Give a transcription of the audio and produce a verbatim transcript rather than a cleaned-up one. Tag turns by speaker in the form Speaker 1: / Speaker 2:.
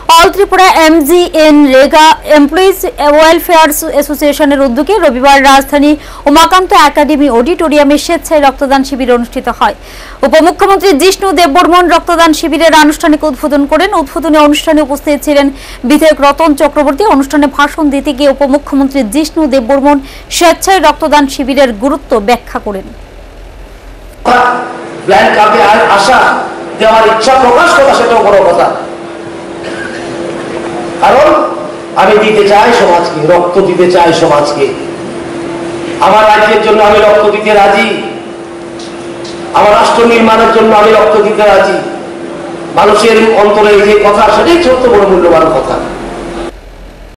Speaker 1: All Tripura MGNREGA employees welfare অ্যাসোসিয়েশনের উদ্যোগে রবিবার রাজধানী উমাকান্ত একাডেমি অডিটোরিয়ামে স্বেচ্ছায় রক্তদান শিবির অনুষ্ঠিত হয়। উপমুখ্যমন্ত্রী জিষ্ণু দেববর্মন রক্তদান শিবিরের আনুষ্ঠানিক উদ্বোধন করেন। উদ্বোধনী অনুষ্ঠানে উপস্থিত ছিলেন বিধায়ক রতন চক্রবর্তী। অনুষ্ঠানে ভাষণ দিতে গিয়ে উপমুখ্যমন্ত্রী জিষ্ণু দেববর্মন স্বেচ্ছায় রক্তদান শিবিরের গুরুত্ব ব্যাখ্যা করেন।
Speaker 2: কারণ আমি দিতে চাই সমাজকে, রক্ত দিতে চাই সমাজকে। আমার রাজ্যের জন্য আমি রক্ত দিতে রাজি, আমার রাষ্ট্র নির্মাণের জন্য আমি রক্ত দিতে রাজি। মানুষের অন্তরে যে কথা, সেটাই সত্য বড় মূল্যবান কথা।